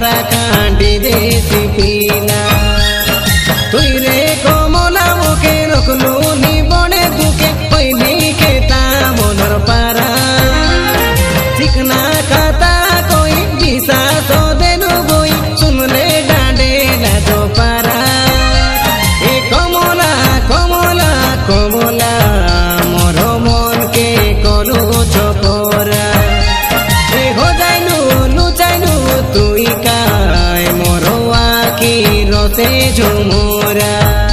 पारा कांडी देसी पीला तुई रे कमला मुखे रखलू नी बड़े दुखे पहली के तामोदर पारा चिकना खाता कोई दिशा तो देनु गोई सुनले डांडे ना जो पारा ए कमला कमला कमला मोर मन के करू चपोरा ए हो जाइनु लुचाइनु तुई काय मोर आखी रोते झुमोरा।